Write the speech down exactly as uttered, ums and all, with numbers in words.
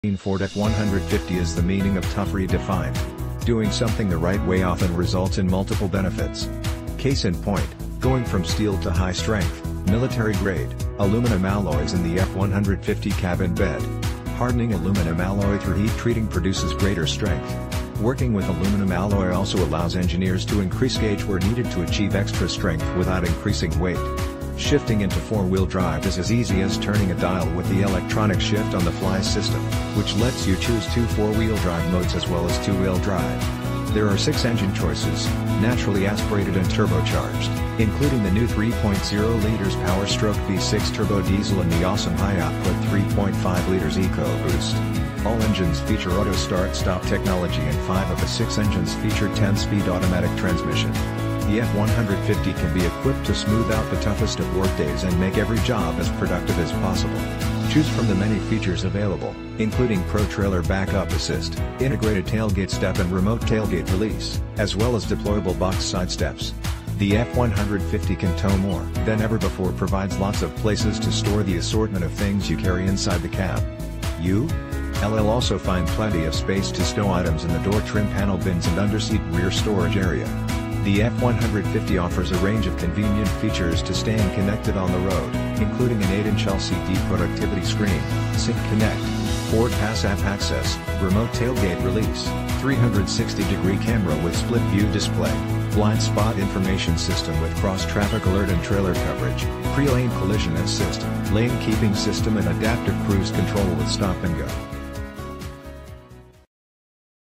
Ford F one fifty is the meaning of tough redefined. Doing something the right way often results in multiple benefits. Case in point, going from steel to high-strength, military-grade, aluminum alloys in the F one fifty cabin bed. Hardening aluminum alloy through heat treating produces greater strength. Working with aluminum alloy also allows engineers to increase gauge where needed to achieve extra strength without increasing weight. Shifting into four-wheel drive is as easy as turning a dial with the electronic shift-on-the-fly system, which lets you choose two four-wheel drive modes as well as two-wheel drive. There are six engine choices, naturally aspirated and turbocharged, including the new three point oh liters Power-Stroke V six turbo diesel and the awesome high-output three point five liters EcoBoost. All engines feature auto start-stop technology and five of the six engines feature ten-speed automatic transmission. The F one fifty can be equipped to smooth out the toughest of workdays and make every job as productive as possible. Choose from the many features available, including Pro Trailer Backup Assist, integrated tailgate step and remote tailgate release, as well as deployable box side steps. The F one fifty can tow more than ever before, provides lots of places to store the assortment of things you carry inside the cab. You? You'll also find plenty of space to stow items in the door trim panel bins and underseat rear storage area. The F one fifty offers a range of convenient features to staying connected on the road, including an eight inch L C D productivity screen, Sync Connect, FordPass app access, remote tailgate release, three sixty degree camera with split view display, blind spot information system with cross-traffic alert and trailer coverage, pre-lane collision assist, lane keeping system and adaptive cruise control with stop and go.